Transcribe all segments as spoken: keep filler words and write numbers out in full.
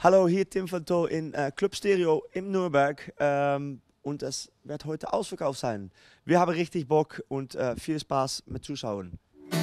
Hallo, hier Tim van Tol in äh, Club Stereo in Nürnberg ähm, und es wird heute ausverkauft sein. Wir haben richtig Bock und äh, viel Spaß mit Zuschauen.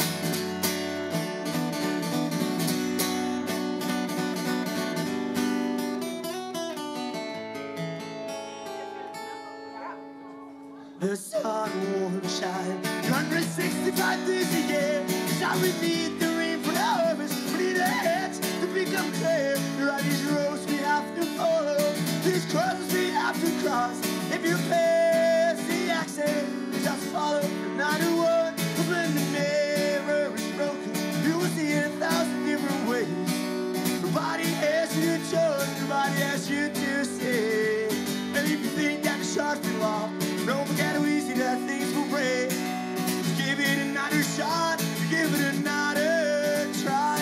The sun won't shine one hundred sixty-five days a year. Shall we need the rain for the harvest? We need a hedge to become clear. There are these roads we have to follow, these curves we have to cross. If you pass the exit, just follow another one. Cause when the mirror is broken, you will see it a thousand different ways. Nobody asks you to choose, nobody asks you to say. And if you think that the shark's been lost, don't forget how easy that things will break. Give it another shot, give it another try.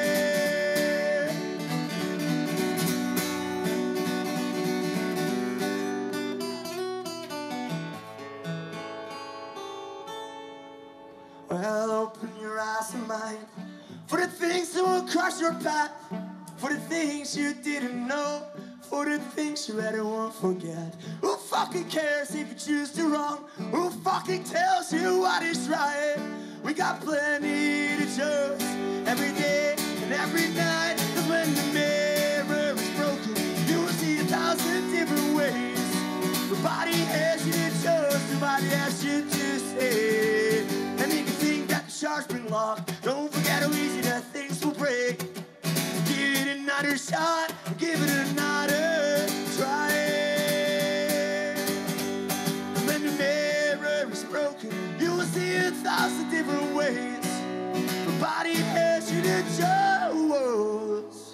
Well, open your eyes and mind for the things that will cross your path, for the things you didn't know, for the things you better won't forget. Who fucking cares if you choose the wrong? Who fucking tells you what is right? We got plenty to choose every day and every night. Cause when the mirror is broken, you will see a thousand different ways. Nobody asks you to choose, nobody asks you to say. And if you think that the shark's been locked, don't forget how easy that things will break. Give it another shot, give it another try. When the mirror is broken, you will see a thousand different ways. Nobody asks you to choose.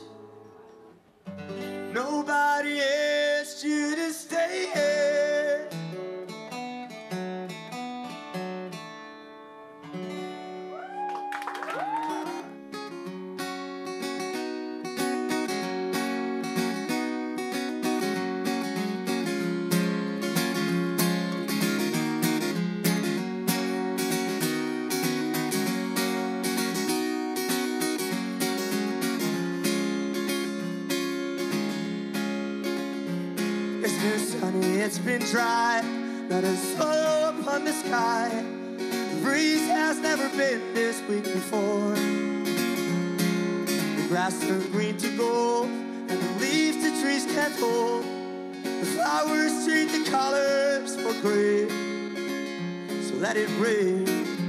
Nobody asks you to stay here. It's been dry, not a soul upon the sky. The breeze has never been this weak before. The grass turned green to gold, and the leaves the trees can't hold. The flowers change the colors for gray, so let it rain.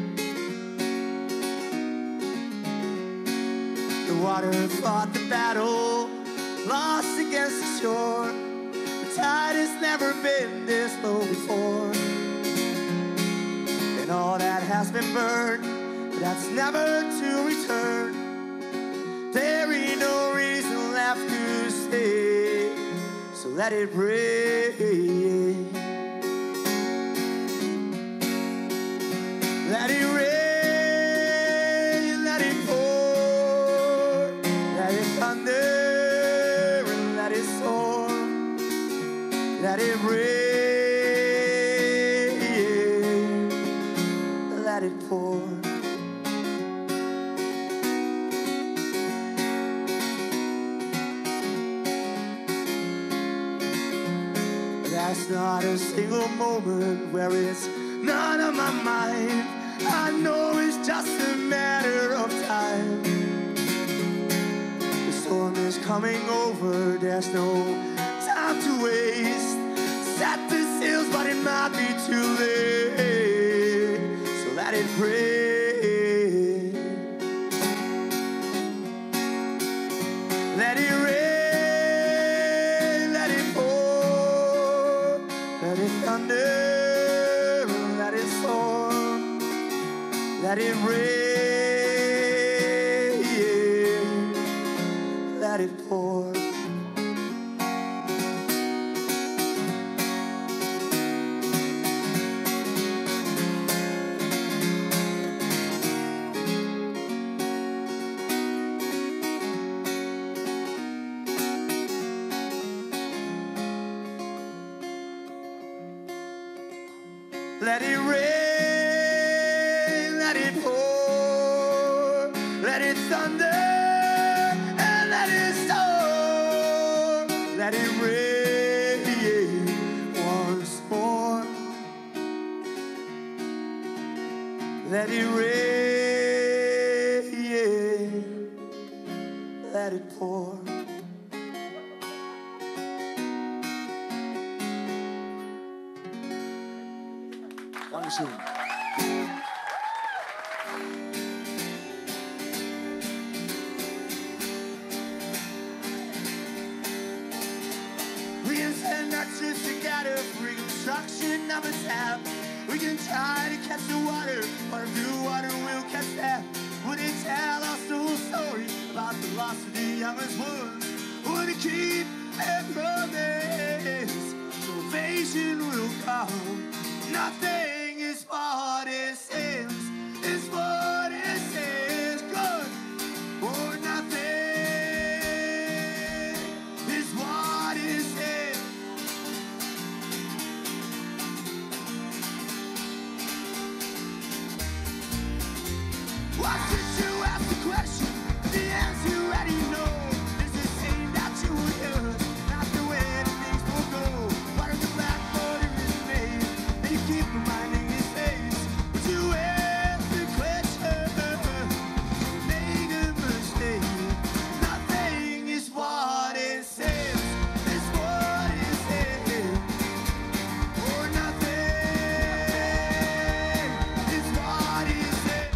The water fought the battle, lost against the shore. The tide has never been this low before. And all that has been burned, that's never to return. There ain't no reason left to stay, so let it rain. Let it rain, let it pour, let it thunder and let it soar. Let it rain, let it pour. There's not a single moment where it's not on my mind. I know it's just a matter of time. The storm is coming over, there's no time to waste. Set the sails, but it might be too late. So let it rain. Let it rain, let it pour, let it thunder, let it storm. Let it rain, let it pour. Let it rain, let it pour, let it thunder and let it storm. let it rain once more. Let it rain, let it pour. Dankeschön. We can send our troops together for reconstruction of a tap. We can try to catch the water, or if the water will catch that. Would it tell us the whole story about the loss of the youngest ones? Would it keep their promise? Salvation will come. Nothing is what it seems. It's what it seems. Good or nothing is what it seems. Why should you ask the question? The answer you already know. It's the same that you would hear, not the way that things will go. What if the blackboard is made, and you keep reminding his face? Would you ask the question? Made a mistake. Nothing is what it seems. It's what it seems. Or nothing is what it seems.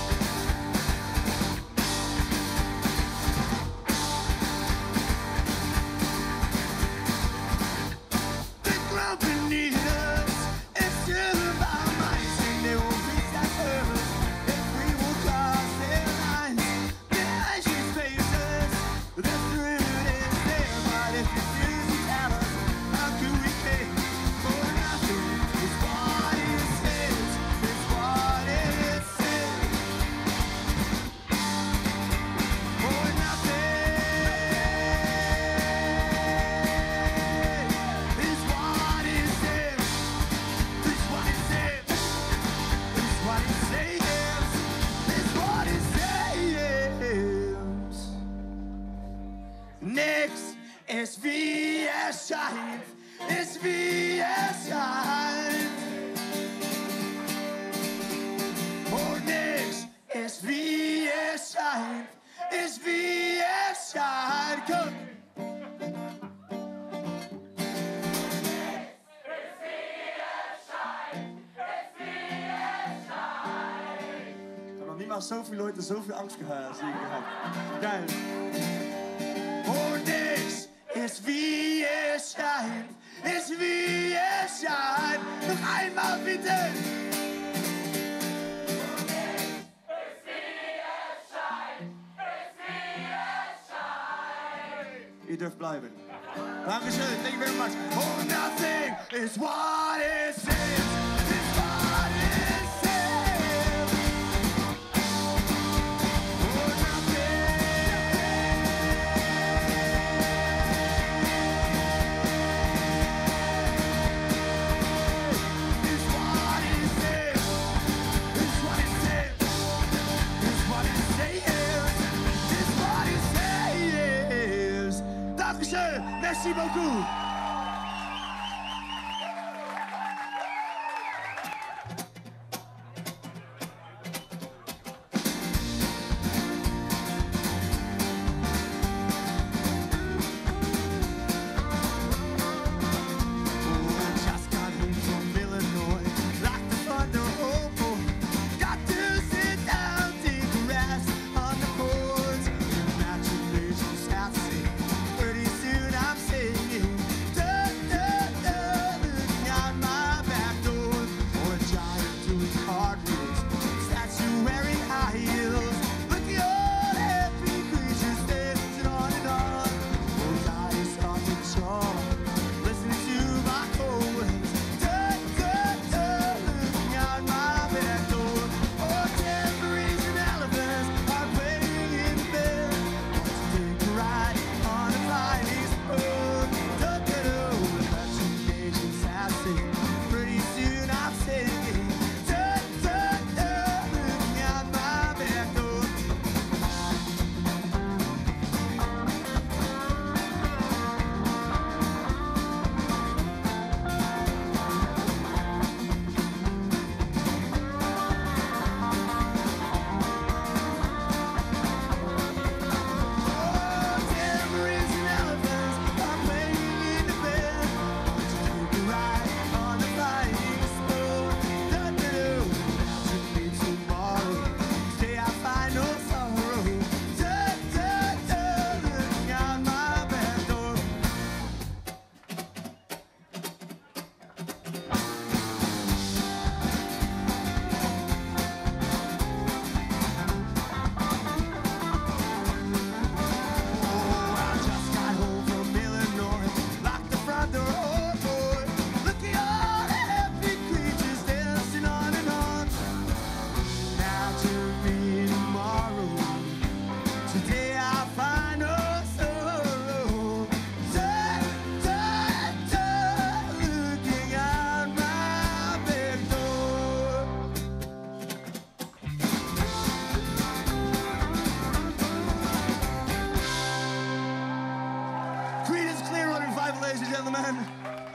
The ground beneath us is still about minds, and they will reach that purpose if we will cross their lines. The ashes face us, the truth is there, but if you refuse to tell us, how can we care? For nothing is what it says, it's what it says. For nothing is what it says. It's what it says. It's what it says. It's what it says. Next is V S Shine. It's V S Shine. Oh, next is V S Shine. It's V S Shine. Come. Ich habe noch niemals so viele Leute so viel Angst gehabt. Geil. Oh, this is V S Shine. It's V S Shine. Noch einmal bitte. Ihr dürft bleiben. Dankeschön. Thank you very much. Oh, nothing is what it seems. It's what it seems. Oh, nothing is what it seems. It's what it seems. It's what it says. It's what it says. Dankeschön. Merci beaucoup. Just got home from Illinois, like the thunder hobo. Got to sit down, take a rest on the boards. Congratulations, I sing. Pretty soon I'm singing.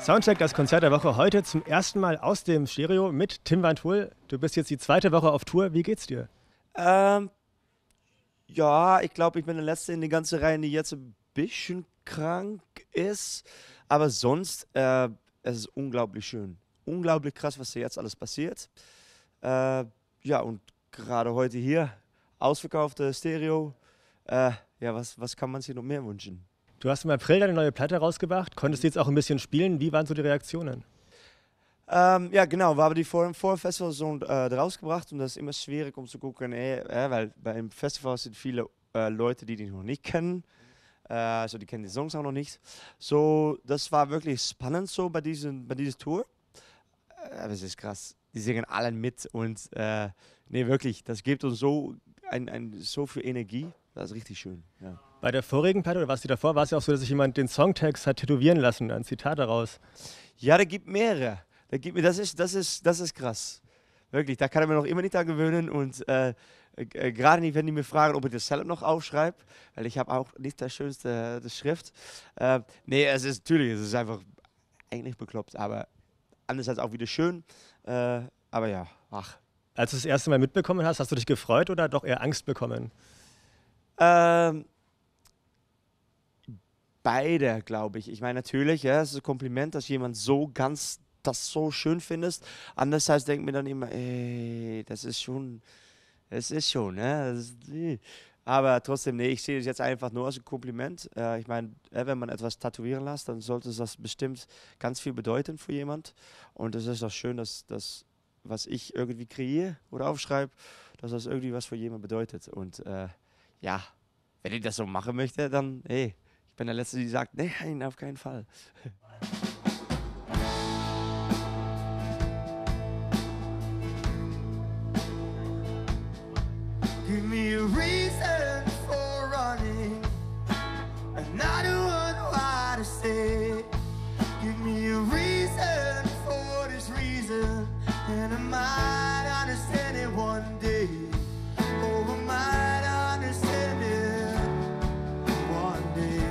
Soundcheck, das Konzert der Woche, heute zum ersten Mal aus dem Stereo mit Tim Van Tool. Du bist jetzt die zweite Woche auf Tour. Wie geht's dir? Ähm, ja, ich glaube, ich bin der Letzte in die ganze Reihe, die jetzt ein bisschen krank ist. Aber sonst, äh, es ist unglaublich schön. Unglaublich krass, was hier jetzt alles passiert. Äh, ja, und gerade heute hier, ausverkaufte Stereo. Äh, ja, was, was kann man sich noch mehr wünschen? Du hast im April deine neue Platte rausgebracht, konntest jetzt auch ein bisschen spielen. Wie waren so die Reaktionen? Ähm, ja, genau. Wir haben die vor, vor dem Festival so äh, rausgebracht und das ist immer schwierig, um zu gucken, äh, äh, weil beim Festival sind viele äh, Leute, die die noch nicht kennen. Äh, also die kennen die Songs auch noch nicht. So, das war wirklich spannend so bei diesem bei dieser Tour. Äh, aber es ist krass. Die singen alle mit und äh, nee, wirklich, das gibt uns so, ein, ein, so viel Energie. Das ist richtig schön, ja. Bei der vorigen Platte, oder was die davor, war es ja auch so, dass sich jemand den Songtext hat tätowieren lassen, ein Zitat daraus. Ja, da gibt mehrere. Da gibt, das, ist, das, ist, das ist krass. Wirklich, da kann ich mir noch immer nicht dran gewöhnen. Und äh, äh, gerade nicht, wenn die mir fragen, ob ich das selber noch aufschreibe, weil ich habe auch nicht das schönste das Schrift. Äh, nee, es ist natürlich, es ist einfach eigentlich bekloppt, aber andererseits auch wieder schön. Äh, aber ja, ach. Als du das erste Mal mitbekommen hast, hast du dich gefreut oder doch eher Angst bekommen? Ähm, beide, glaube ich. Ich meine, natürlich, ja, es ist ein Kompliment, dass jemand so ganz das so schön findest. Andererseits denkt mir dann immer, ey, das ist schon, das ist schon, ne? Das ist, äh. Aber trotzdem, nee, ich sehe es jetzt einfach nur als ein Kompliment. Äh, ich meine, äh, wenn man etwas tätowieren lässt, dann sollte das bestimmt ganz viel bedeuten für jemand. Und es ist auch schön, dass das, was ich irgendwie kreiere oder aufschreibe, dass das irgendwie was für jemand bedeutet. Und äh, ja, wenn ich das so machen möchte, dann, hey, ich bin der Letzte, die sagt, nein, auf keinen Fall. Give me a reason for running, another one why to stay. Give me a reason for this reason, and I might understand it one day. Oh, I might understand it one day.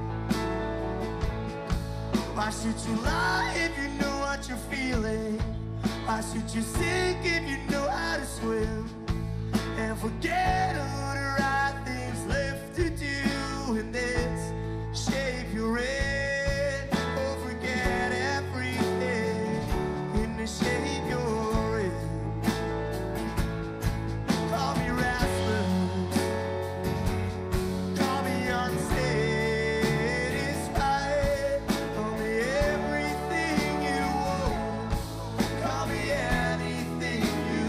Why should you lie if you know what you're feeling? Why should you sink if you know how to swim? And forget all the right things left to do in this shape you're in. Oh, forget everything in the shape you're in. Call me restless, call me unsatisfied, call me everything you want, call me anything you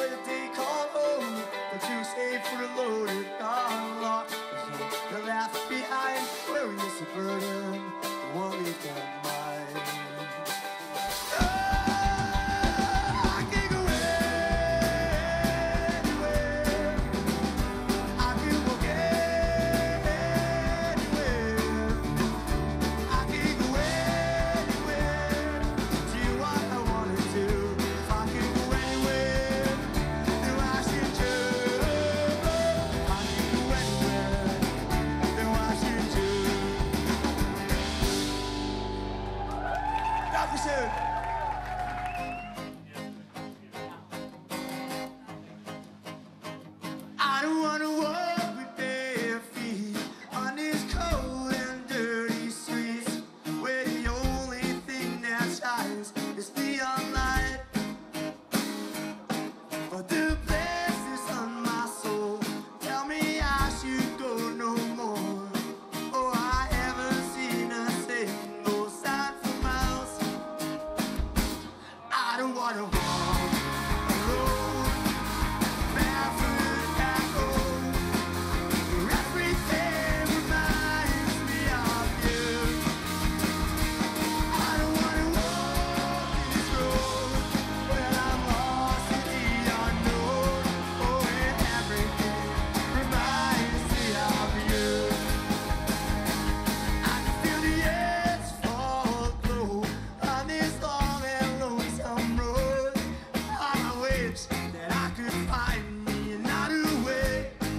where they call home. The two safe for the loaded car. The left behind, where we miss a burden, the one we've got mine. Oh, I can go anywhere. I can walk anywhere. I can go anywhere. Do what I wanna do. If I can go anywhere, then I should do. I can go anywhere, then I should do. Dankeschön. I don't wanna walk with bare feet on these cold and dirty streets, where the only thing that shines is neon light. But the blessings on my soul tell me I should go no more. Oh, I haven't seen a single sign for miles. I don't wanna walk alone, barefoot at home. Everything reminds me of you. I don't wanna walk this road when I'm lost in the unknown. Oh, and everything reminds me of you. I can feel the edge fall glow on this long and lonesome road. I wish that I could find me another way.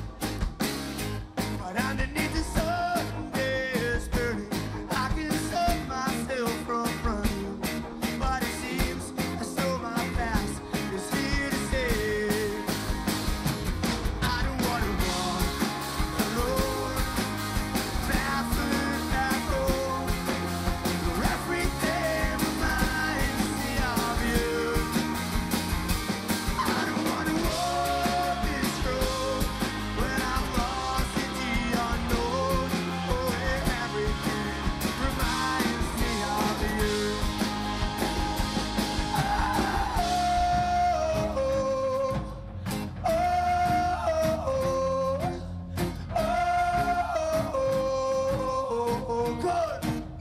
But underneath the sun is burning, I can stop myself from running. But it seems as though my past is here to stay. I don't wanna walk alone, barefoot at home. Everything reminds me of you. I don't wanna walk this road when I'm lost in the unknown. Oh, and everything reminds me of you. Oh, oh, oh, oh, good.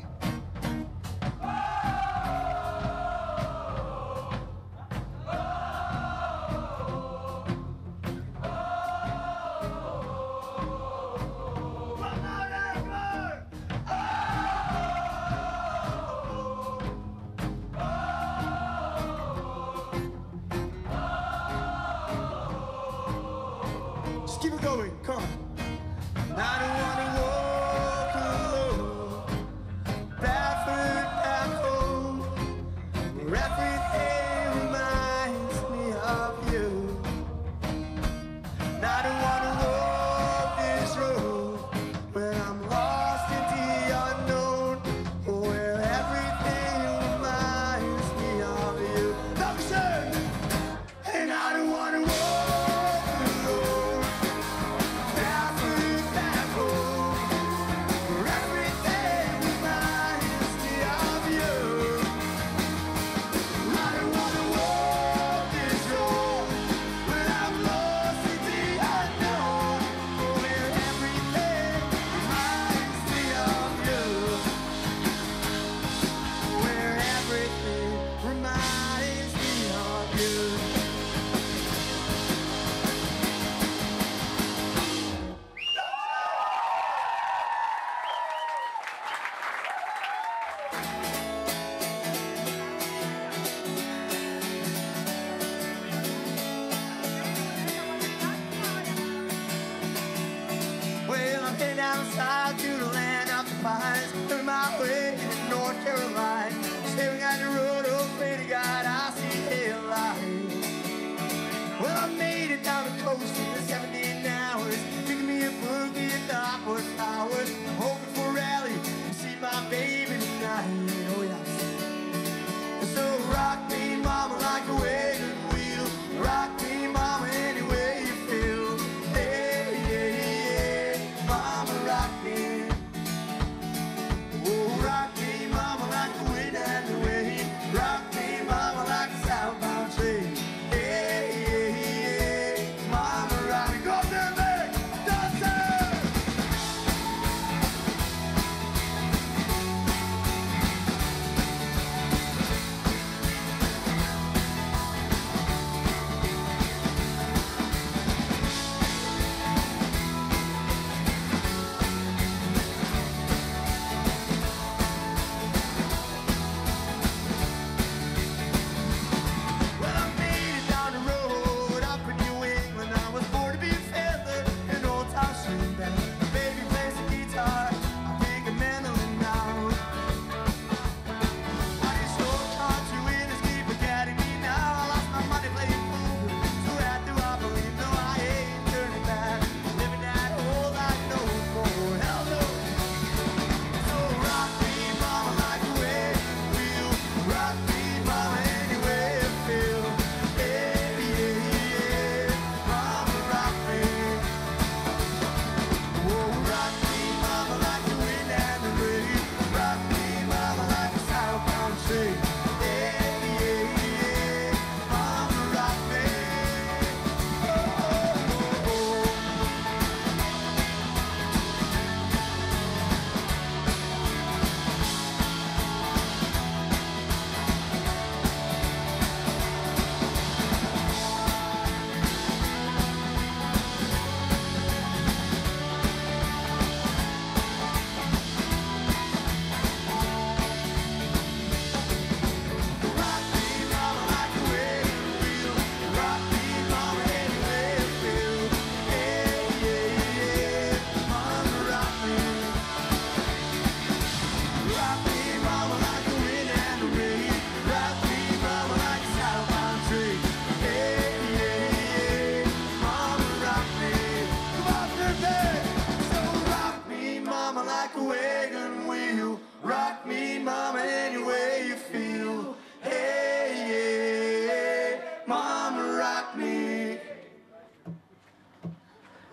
Just keep it going, come on. I don't wanna walk alone, barefoot at home, where everything reminds me of you. And I don't wanna walk this road when I'm lost in the unknown, where everything reminds me of you. Dankeschön! And I don't wanna walk alone, barefoot at home, where everything reminds me of you. I don't wanna walk this road when I'm lost in the unknown, where everything reminds me of you. Where everything reminds me of you. Well, I'm heading down south to the land of the pines, on my way to North Carolina. Staring at the road, oh, pray to God I see headlights.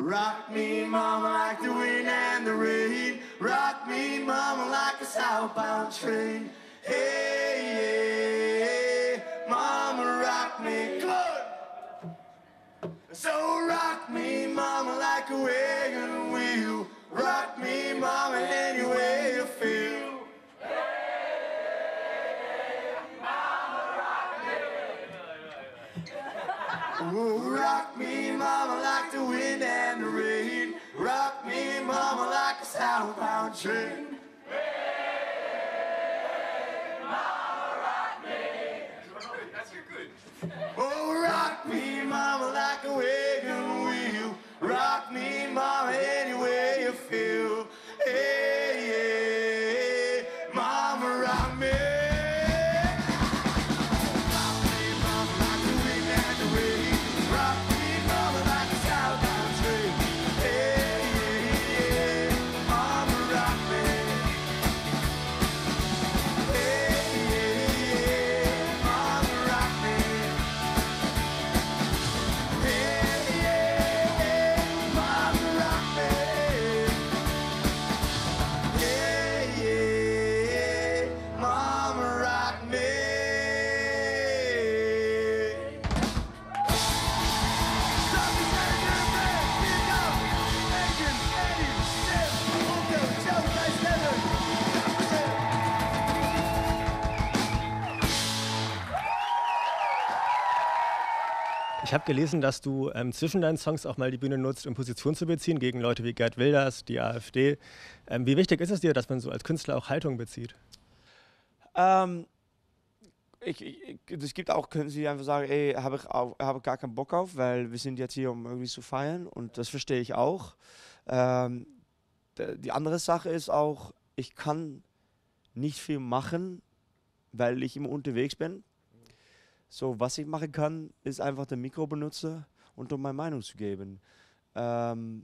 Rock me, mama, like the wind and the rain. Rock me, mama, like a southbound train. Hey, yeah, mama, rock me good. So rock me, mama, like a wagon wheel. Rock me, mama, any way you feel. Ooh, rock me, mama, like the wind and the rain. Rock me, mama, like a southbound train. Hey, mama, rock me. That's good. Oh, rock me, mama, like a wagon wheel. Rock me, mama, any way you feel. Hey, yeah, mama, rock me. Ich habe gelesen, dass du ähm, zwischen deinen Songs auch mal die Bühne nutzt, um Position zu beziehen gegen Leute wie Geert Wilders, die AfD. Ähm, wie wichtig ist es dir, dass man so als Künstler auch Haltung bezieht? Ähm, ich, ich, es gibt auch Künstler, die einfach sagen, ey, habe ich, hab ich gar keinen Bock auf, weil wir sind jetzt hier, um irgendwie zu feiern und das verstehe ich auch. Ähm, die andere Sache ist auch, ich kann nicht viel machen, weil ich immer unterwegs bin. So, was ich machen kann, ist einfach den Mikro benutzen und um meine Meinung zu geben. Ähm,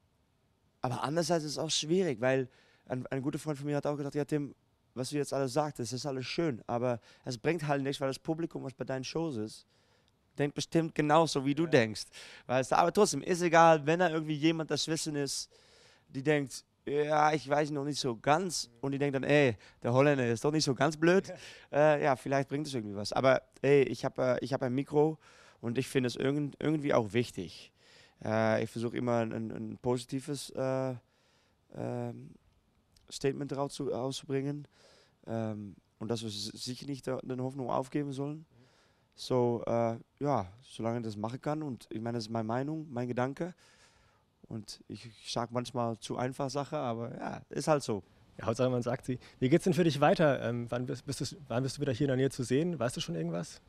aber andererseits ist es auch schwierig, weil ein, ein guter Freund von mir hat auch gesagt, ja Tim, was du jetzt alles sagst, das ist alles schön, aber es bringt halt nichts, weil das Publikum, was bei deinen Shows ist, denkt bestimmt genauso, wie du ja. denkst. Weißt du? Aber trotzdem, ist egal, wenn da irgendwie jemand das Wissen ist, die denkt, ja, ich weiß noch nicht so ganz. Und ich denke dann, ey, der Holländer ist doch nicht so ganz blöd. äh, ja, vielleicht bringt es irgendwie was. Aber ey, ich habe äh, ich hab ein Mikro und ich finde es irgend, irgendwie auch wichtig. Äh, ich versuche immer ein, ein positives äh, äh, Statement daraus zu, auszubringen. Ähm, und dass wir sicher nicht die Hoffnung aufgeben sollen. So, äh, ja, solange ich das machen kann. Und ich meine, das ist meine Meinung, mein Gedanke. Und ich sage manchmal zu einfach Sache, aber ja, ist halt so. Ja, Hauptsache man sagt sie. Wie geht's denn für dich weiter? Ähm, wann, bist, bist du, wann bist du wieder hier in der Nähe zu sehen? Weißt du schon irgendwas?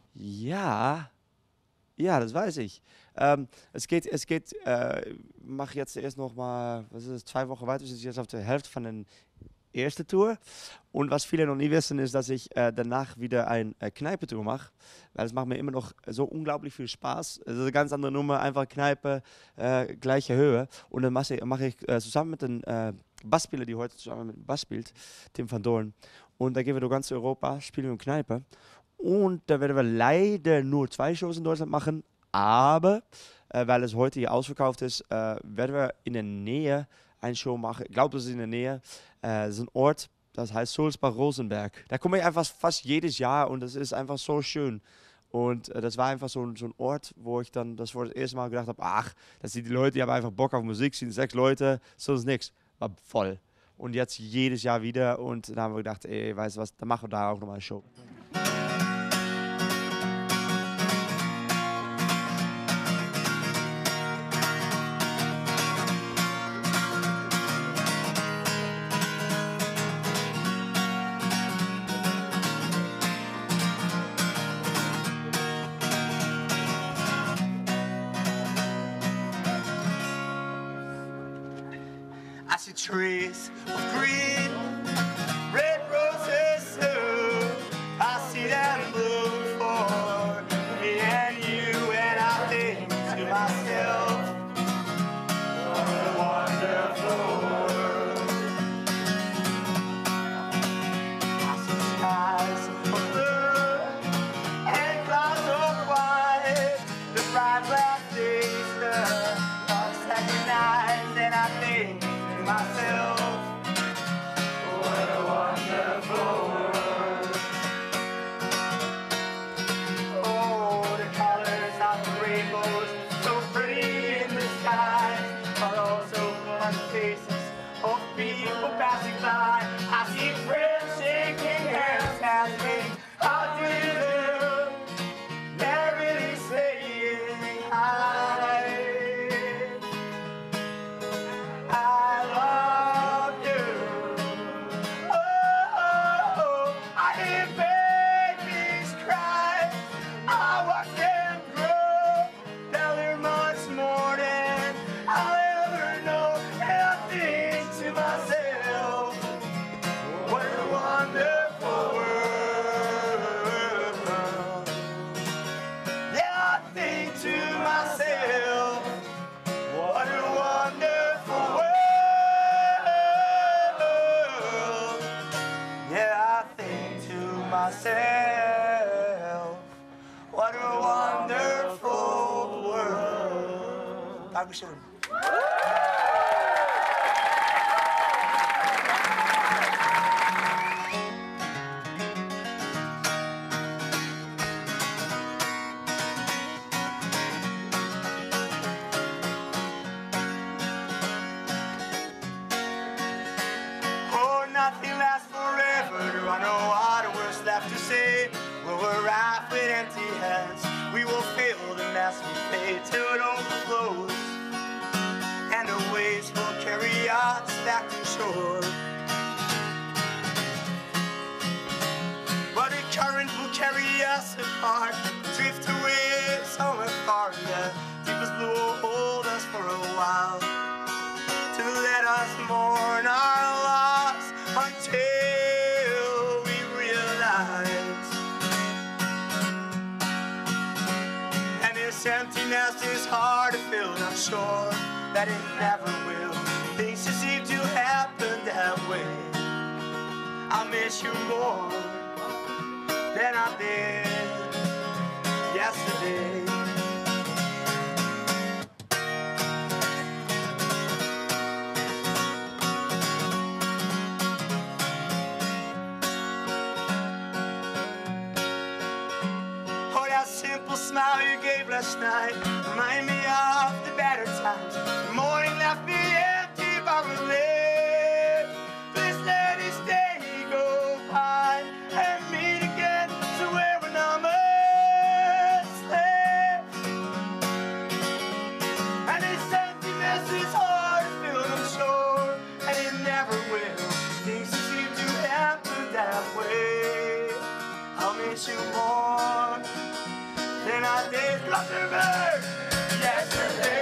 Ja, ja, das weiß ich. Ähm, es geht, es geht, äh, mach jetzt erst noch mal, was ist es, zwei Wochen weiter, wir sind jetzt auf der Hälfte von der ersten Tour. Und was viele noch nie wissen, ist, dass ich äh, danach wieder eine äh, Kneipe-Tour mache. Weil es macht mir immer noch so unglaublich viel Spaß. Es ist eine ganz andere Nummer, einfach Kneipe, äh, gleiche Höhe. Und dann mache ich, mach ich äh, zusammen mit dem äh, Bassspieler, die heute zusammen mit dem Bass spielt, Tim van Doorn. Und da gehen wir durch ganz Europa, spielen wir in Kneipe. Und da werden wir leider nur zwei Shows in Deutschland machen. Aber, äh, weil es heute hier ausverkauft ist, äh, werden wir in der Nähe eine Show machen. Ich glaube, das ist in der Nähe. Äh, das ist ein Ort, das heißt Sulzbach-Rosenberg. Da komme ich einfach fast jedes Jahr und das ist einfach so schön. Und äh, das war einfach so, so ein Ort, wo ich dann das, das erste Mal gedacht habe, ach, das sind die Leute, die haben einfach Bock auf Musik, sind sechs Leute, so ist nichts. War voll. Und jetzt jedes Jahr wieder und dann haben wir gedacht, ey, weißt du was, dann machen wir da auch nochmal eine Show. I see trees of green, red roses too. I see them bloom for me and you, and I think to myself, what a wonderful world. I see skies of blue and clouds of white, the bright black days, the lost that Dankeschön. Nothing lasts forever. I know what words left to say. When we're out with empty hands, we will fill the mass we pay till it overflows, and the waves will carry us back to shore. But the current will carry us apart, drift away somewhere far. The deepest blue will hold us for a while, to let us mourn our loss until we realize. And this emptiness is hard to fill, and I'm sure that it never will. Things just seem to happen that way. I miss you more than I did yesterday. Simple smile you gave last night remind me of the better times. The morning left me empty but relieved. Please let this day go by and meet again somewhere when I'm asleep. And this emptiness is hard to feel, I'm sure, and it never will. Things just seem to happen that way. I'll miss you more than I did Gothenburg yesterday.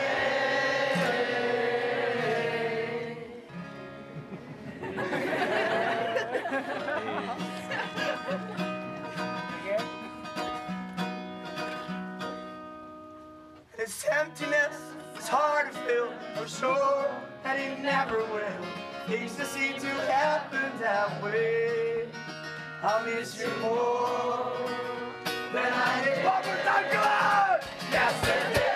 This emptiness is hard to fill, for sure that it never will. Things just seem to happen that way. I'll miss you more than I did. One more time, come on! Yesterday.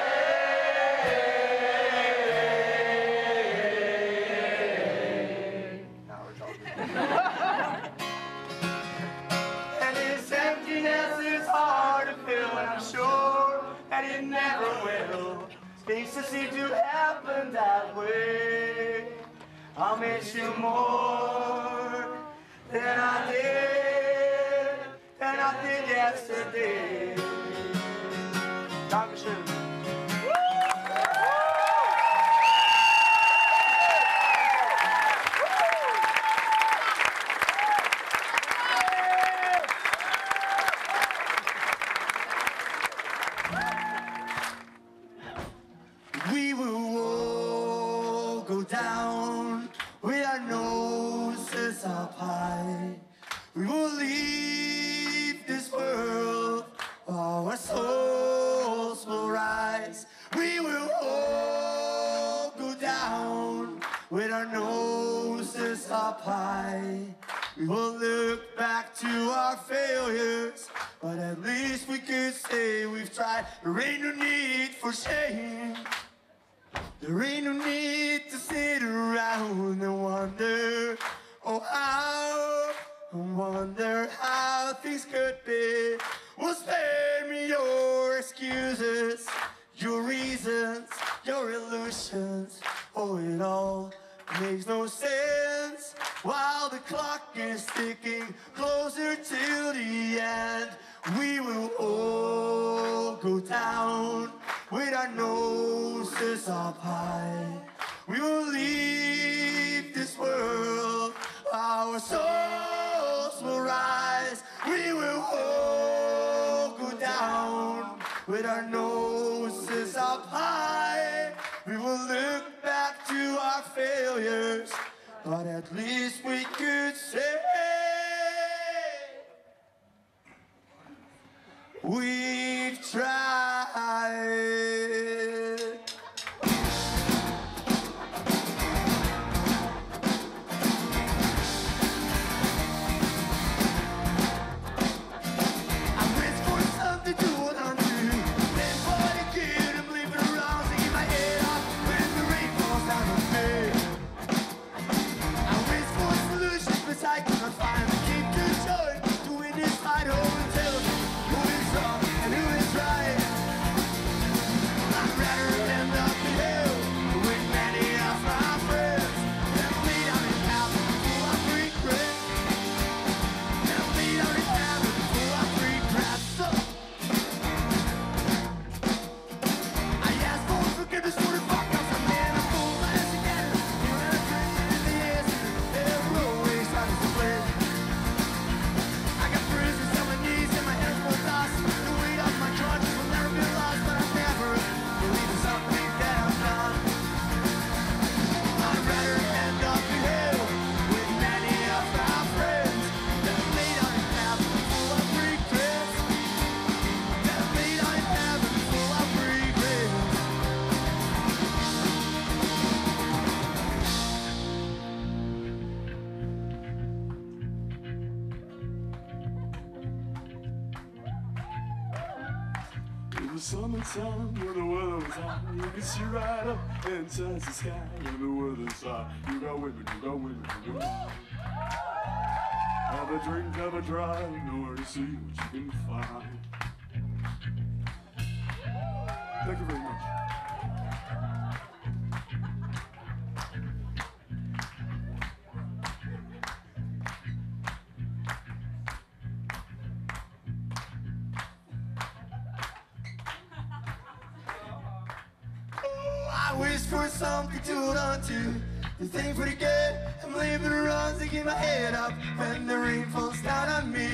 Now we're talking. And this emptiness is hard to fill, and I'm sure that it never will. Things just seem to happen that way. I'll miss you more than I did, than I did yesterday. Dankeschön. We will all go down with our noses up high. We will leave this world, our souls will rise. We will all go down with our noses up high. We will look back to our failures, but at least we could say we've tried. There ain't no need for shame. There ain't no need to sit around and wonder, oh how, and wonder how things could be. Well, spare me your excuses, your reasons, your illusions. Oh, it all makes no sense while the clock is ticking closer till the end. We will all go down with our noses up high. We will leave this world, our souls will rise. We will all go down with our noses up high. We will look back to our failures, but at least we could say we've tried. summertime when the weather was hot, you could see right up inside the sky when the weather's hot. You got women, you got women, you got women. Have a drink, have a drive, nowhere to see what you can find. Thank you very much. I wish for something to hold on to. The thing pretty good. I'm leaving the runs to keep my head up when the rain falls down on me.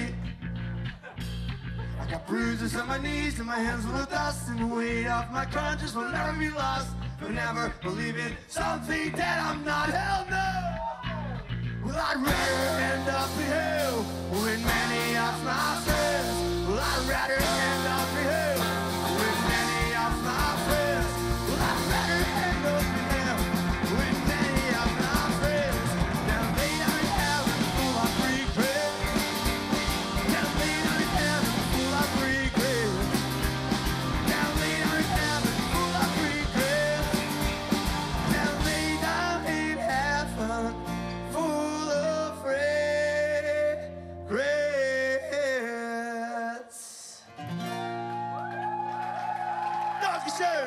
I got bruises on my knees and my hands full of dust, and the weight of my conscience will never be lost. But never believe in something that I'm not. Hell no. Well, I'd rather end up in hell with many of my friends. Well, I'd rather end up in hell with many of my friends. Well, I'd rather end up in hell with many of my friends. Now they don't have full of regret. Now they don't have full of regret. Now they don't have full of regret. Now they don't in heaven full of regrets. Dankeschön.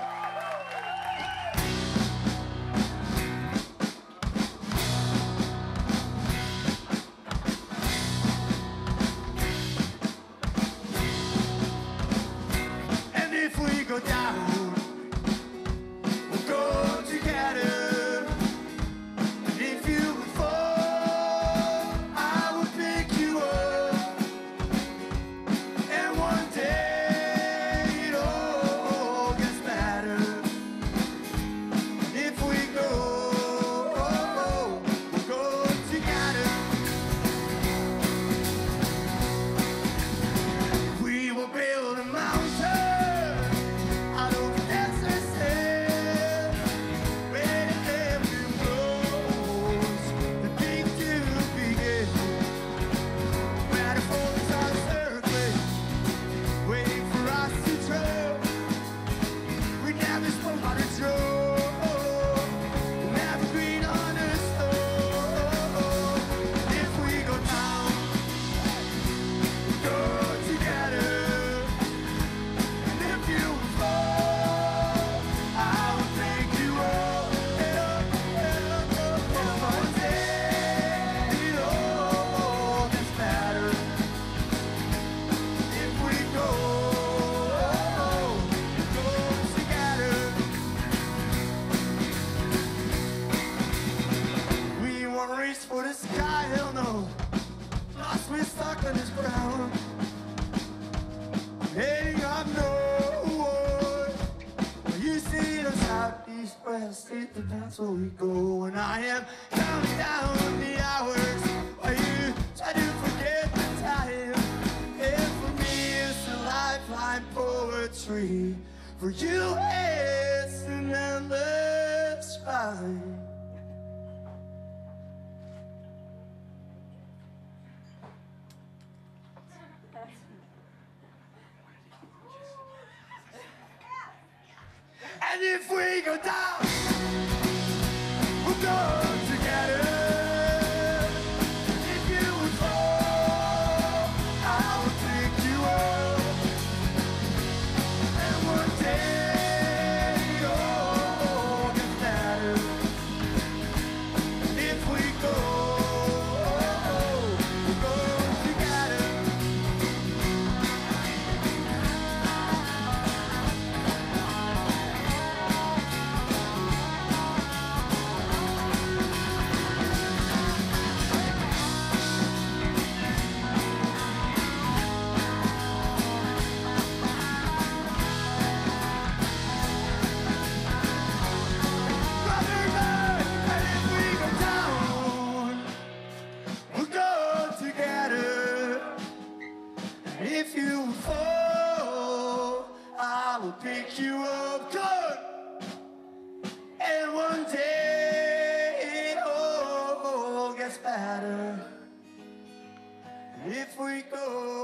And if we go down, we'll go together. And if you would fall, I will pick you up. And one day it all gets better. And if we go, we'll go together. We will build a mountain out of desert sand, where the heaven blows, the big to begin, where the folks are circling, waiting for us to throw. We never spoke how to throw, never green on the snow. If we go down, go together. And if you fall, I will pick you up, up, up, up. And one day it all gets better. If we go, go together. We won't reach for the sky, hell no. Lost, we're stuck on this ground. Heading up north. You see the south, east, west, it depends where we go. And I am counting down the hours while you try to forget the time. And for me, it's a lifeline poetry. For you, it's an endless ride. And if we go down, we'll go together. If you would fall, I will pick you up. And one day it all gets better. If we go, we'll go together. Brother man, and if we go down, we'll go together. And if you fall, I will pick you up good. And one day it all gets better. And if we go,